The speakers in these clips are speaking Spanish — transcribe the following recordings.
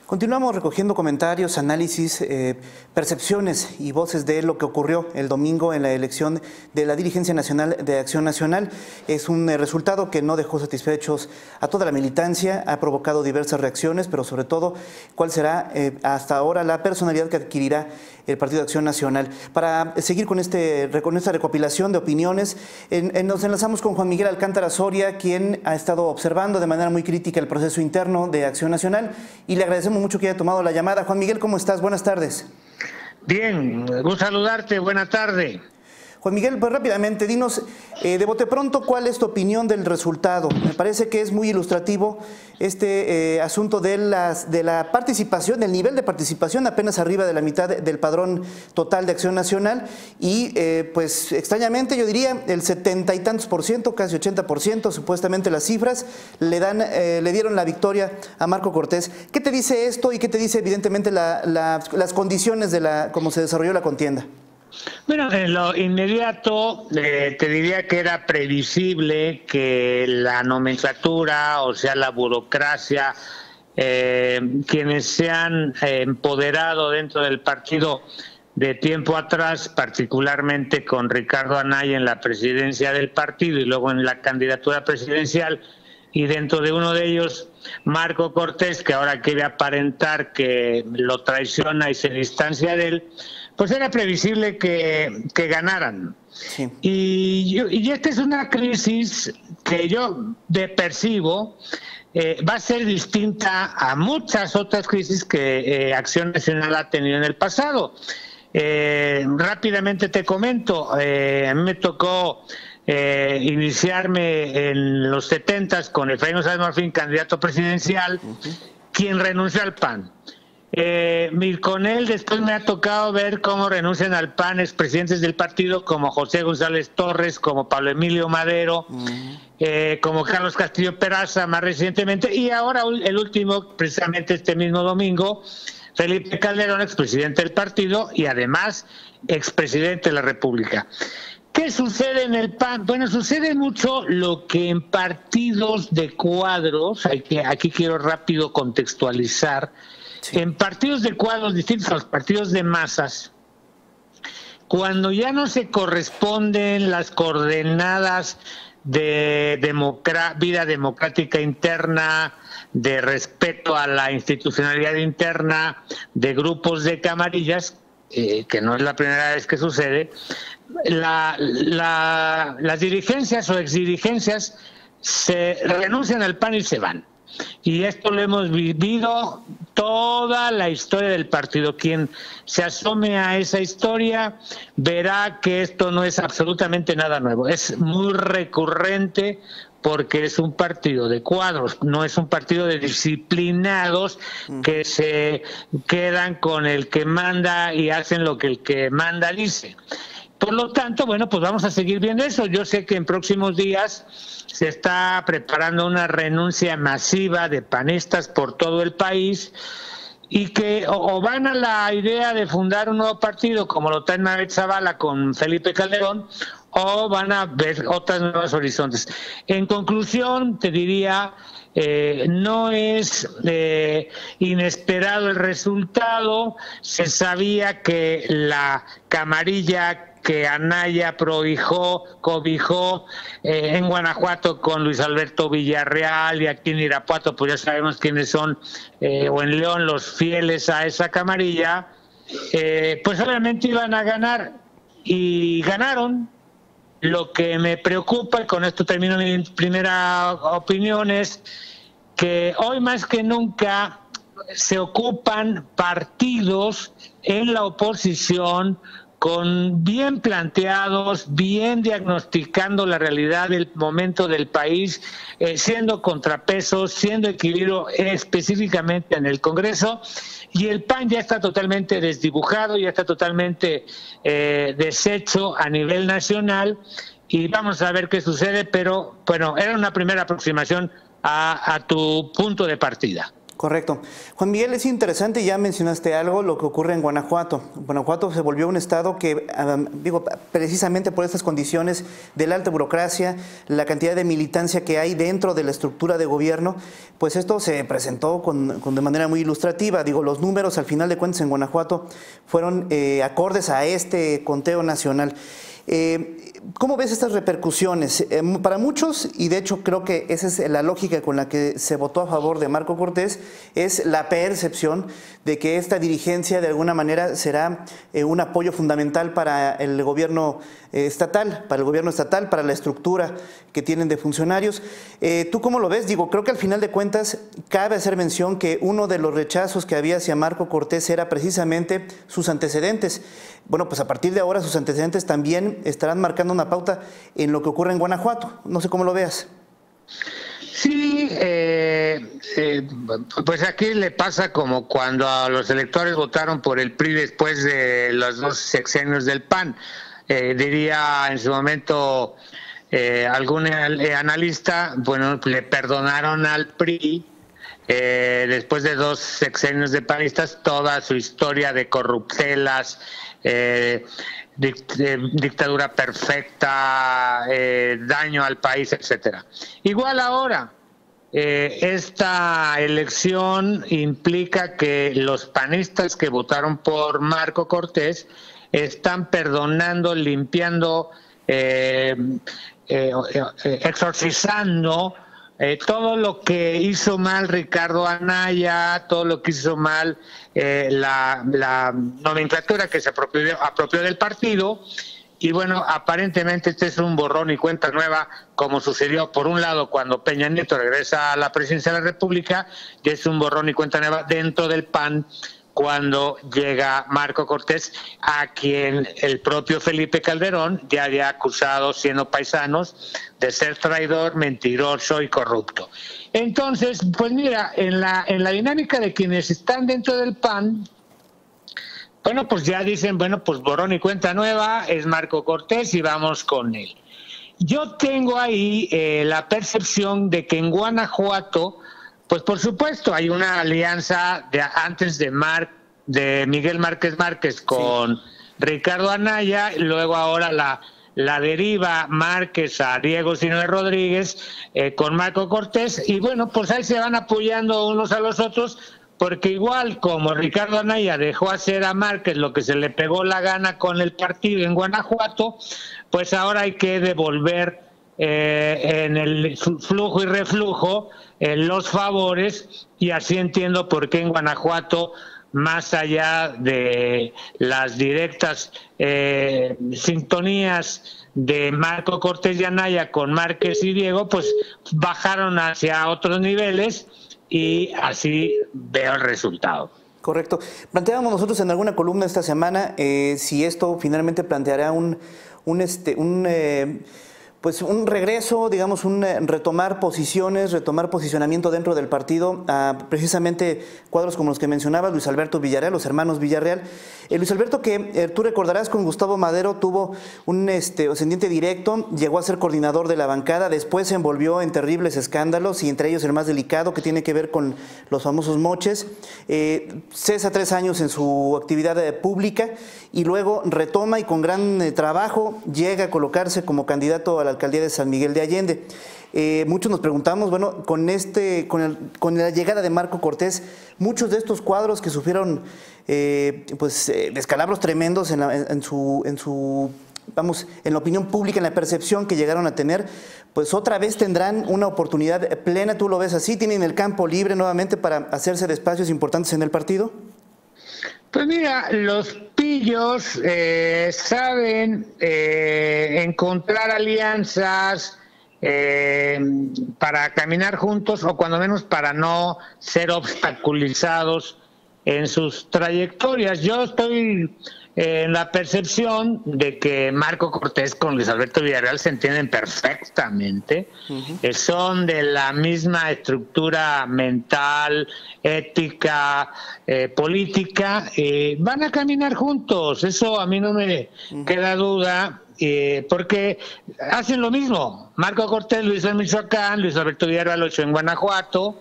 Continuamos recogiendo comentarios, análisis, percepciones y voces de lo que ocurrió el domingo en la elección de la dirigencia nacional de Acción Nacional. Es un resultado que no dejó satisfechos a toda la militancia, ha provocado diversas reacciones, pero sobre todo, ¿cuál será hasta ahora la personalidad que adquirirá el Partido de Acción Nacional? Para seguir con esta recopilación de opiniones, nos enlazamos con Juan Miguel Alcántara Soria, quien ha estado observando de manera muy crítica el proceso interno de Acción Nacional, y le agradecemos mucho que haya tomado la llamada. Juan Miguel, ¿cómo estás? Buenas tardes. Bien, gusto saludarte, buena tarde. Juan Miguel, pues rápidamente, dinos de bote pronto cuál es tu opinión del resultado. Me parece que es muy ilustrativo este asunto de la participación, del nivel de participación apenas arriba de la mitad del padrón total de Acción Nacional y pues extrañamente yo diría el 70 y tantos por ciento, casi 80%, supuestamente las cifras, le dieron la victoria a Marco Cortés. ¿Qué te dice esto y qué te dice evidentemente las condiciones de cómo se desarrolló la contienda? Bueno, en lo inmediato te diría que era previsible que la nomenclatura, o sea, la burocracia, quienes se han empoderado dentro del partido de tiempo atrás, particularmente con Ricardo Anaya en la presidencia del partido y luego en la candidatura presidencial, y dentro de uno de ellos Marco Cortés, que ahora quiere aparentar que lo traiciona y se distancia de él, pues era previsible que ganaran. Sí. Y esta es una crisis que yo percibo va a ser distinta a muchas otras crisis que Acción Nacional ha tenido en el pasado. Rápidamente te comento, a mí me tocó iniciarme en los 70s con Efraín González Marfín, candidato presidencial, quien renunció al PAN. Y con él después me ha tocado ver cómo renuncian al PAN expresidentes del partido como José González Torres, como Pablo Emilio Madero, como Carlos Castillo Peraza más recientemente, y ahora el último, precisamente este mismo domingo, Felipe Calderón, expresidente del partido y además expresidente de la República. ¿Qué sucede en el PAN? Bueno, sucede mucho lo que en partidos de cuadros, aquí quiero rápido contextualizar, sí. En partidos de cuadros distintos a los partidos de masas, cuando ya no se corresponden las coordenadas de vida democrática interna, de respeto a la institucionalidad interna, de grupos de camarillas, que no es la primera vez que sucede, las dirigencias o exdirigencias se renuncian al PAN y se van. Y esto lo hemos vivido toda la historia del partido. Quien se asome a esa historia verá que esto no es absolutamente nada nuevo. Es muy recurrente porque es un partido de cuadros, no es un partido de disciplinados que se quedan con el que manda y hacen lo que el que manda dice. Por lo tanto, bueno, pues vamos a seguir viendo eso. Yo sé que en próximos días se está preparando una renuncia masiva de panistas por todo el país y que o van a la idea de fundar un nuevo partido como lo trae Navet Zavala con Felipe Calderón, o van a ver otros nuevos horizontes. En conclusión, te diría, no es inesperado el resultado. Se sabía que la camarilla que Anaya cobijó en Guanajuato con Luis Alberto Villarreal, y aquí en Irapuato pues ya sabemos quiénes son, o en León los fieles a esa camarilla, pues obviamente iban a ganar y ganaron. Lo que me preocupa, y con esto termino mi primera opinión, es que hoy más que nunca se ocupan partidos en la oposición con bien planteados, bien diagnosticando la realidad del momento del país, siendo contrapesos, siendo equilibrio específicamente en el Congreso, y el PAN ya está totalmente desdibujado, ya está totalmente deshecho a nivel nacional, y vamos a ver qué sucede, pero bueno, era una primera aproximación a tu punto de partida. Correcto. Juan Miguel, es interesante, ya mencionaste algo, lo que ocurre en Guanajuato. Guanajuato se volvió un estado que, digo, precisamente por estas condiciones de la alta burocracia, la cantidad de militancia que hay dentro de la estructura de gobierno, pues esto se presentó de manera muy ilustrativa. Digo, los números al final de cuentas en Guanajuato fueron acordes a este conteo nacional. ¿Cómo ves estas repercusiones? Para muchos, y de hecho creo que esa es la lógica con la que se votó a favor de Marco Cortés, es la percepción de que esta dirigencia de alguna manera será un apoyo fundamental para el gobierno estatal, para la estructura que tienen de funcionarios. ¿Tú cómo lo ves? Digo, creo que al final de cuentas cabe hacer mención que uno de los rechazos que había hacia Marco Cortés era precisamente sus antecedentes. Bueno, pues a partir de ahora sus antecedentes también estarán marcando una pauta en lo que ocurre en Guanajuato. No sé cómo lo veas. Sí, pues aquí le pasa como cuando a los electores votaron por el PRI después de los 2 sexenios del PAN. Diría en su momento algún analista, bueno, le perdonaron al PRI después de 2 sexenios de panistas toda su historia de corruptelas, dictadura perfecta, daño al país, etcétera. Igual ahora, esta elección implica que los panistas que votaron por Marco Cortés están perdonando, limpiando, exorcizando todo lo que hizo mal Ricardo Anaya, todo lo que hizo mal la nomenclatura que se apropió del partido. Y bueno, aparentemente este es un borrón y cuenta nueva, como sucedió por un lado cuando Peña Nieto regresa a la presidencia de la República, y es un borrón y cuenta nueva dentro del PAN cuando llega Marco Cortés, a quien el propio Felipe Calderón ya había acusado, siendo paisanos, de ser traidor, mentiroso y corrupto. Entonces, pues mira, en la dinámica de quienes están dentro del PAN, bueno, pues ya dicen, bueno, pues borrón y cuenta nueva, es Marco Cortés y vamos con él. Yo tengo ahí la percepción de que en Guanajuato, pues por supuesto hay una alianza antes de Miguel Márquez con sí, Ricardo Anaya, y luego ahora la deriva Márquez a Diego Sinue Rodríguez con Marco Cortés, y bueno, pues ahí se van apoyando unos a los otros, porque igual como Ricardo Anaya dejó hacer a Márquez lo que se le pegó la gana con el partido en Guanajuato, pues ahora hay que devolver en el flujo y reflujo los favores, y así entiendo por qué en Guanajuato, más allá de las directas sintonías de Marco Cortés y Anaya con Márquez y Diego, pues bajaron hacia otros niveles, y así veo el resultado. Correcto. Planteábamos nosotros en alguna columna esta semana si esto finalmente planteará pues un regreso, digamos, un retomar posiciones, retomar posicionamiento dentro del partido a precisamente cuadros como los que mencionaba Luis Alberto Villarreal, los hermanos Villarreal. Luis Alberto, que tú recordarás, con Gustavo Madero tuvo un ascendiente directo, llegó a ser coordinador de la bancada, después se envolvió en terribles escándalos, y entre ellos el más delicado, que tiene que ver con los famosos moches. Cesa 3 años en su actividad pública y luego retoma, y con gran trabajo llega a colocarse como candidato a la alcaldía de San Miguel de Allende. Muchos nos preguntamos, bueno, con la llegada de Marco Cortés, muchos de estos cuadros que sufrieron descalabros tremendos en la opinión pública, en la percepción que llegaron a tener, pues otra vez tendrán una oportunidad plena. ¿Tú lo ves así? ¿Tienen el campo libre nuevamente para hacerse de espacios importantes en el partido? Pues mira, los pillos saben encontrar alianzas para caminar juntos, o cuando menos para no ser obstaculizados en sus trayectorias. Yo estoy en la percepción de que Marco Cortés con Luis Alberto Villarreal se entienden perfectamente. Son de la misma estructura mental, ética, política. Van a caminar juntos, eso a mí no me queda duda, porque hacen lo mismo. Marco Cortés lo hizo en Michoacán, Luis Alberto Villarreal lo hizo en Guanajuato.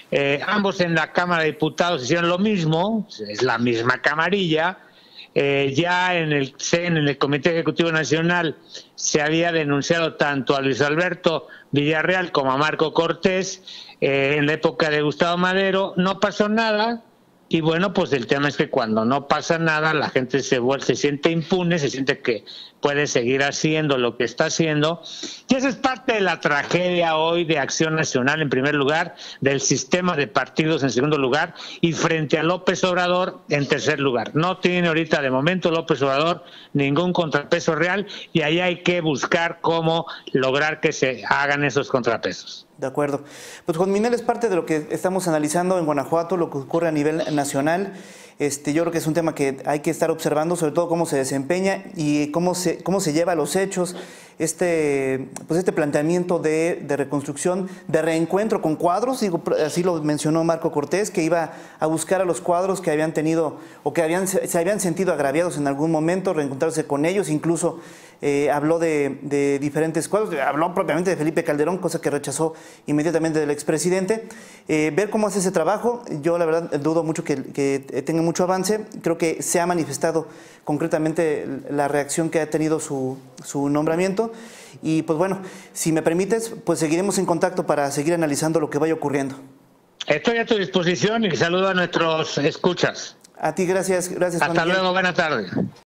Ambos en la Cámara de Diputados hicieron lo mismo, es la misma camarilla. Ya en el Comité Ejecutivo Nacional se había denunciado tanto a Luis Alberto Villarreal como a Marco Cortés en la época de Gustavo Madero. No pasó nada. Y bueno, pues el tema es que cuando no pasa nada, la gente se siente impune, se siente que puede seguir haciendo lo que está haciendo. Y esa es parte de la tragedia hoy de Acción Nacional, en primer lugar, del sistema de partidos en segundo lugar, y frente a López Obrador en tercer lugar. No tiene ahorita de momento López Obrador ningún contrapeso real, y ahí hay que buscar cómo lograr que se hagan esos contrapesos. De acuerdo. Pues Juan Minel, es parte de lo que estamos analizando en Guanajuato, lo que ocurre a nivel nacional. Yo creo que es un tema que hay que estar observando, sobre todo cómo se desempeña y cómo se lleva a los hechos este planteamiento de reconstrucción, de reencuentro con cuadros. Digo, así lo mencionó Marco Cortés, que iba a buscar a los cuadros que habían tenido o que se habían sentido agraviados en algún momento, reencontrarse con ellos. Incluso habló de diferentes cuadros, habló propiamente de Felipe Calderón, cosa que rechazó inmediatamente del expresidente. Ver cómo hace ese trabajo, yo la verdad dudo mucho que tenga mucho avance. Creo que se ha manifestado concretamente la reacción que ha tenido su nombramiento. Y pues bueno, si me permites, pues seguiremos en contacto para seguir analizando lo que vaya ocurriendo. Estoy a tu disposición y saludo a nuestros escuchas. A ti, gracias. Hasta luego, buenas tardes.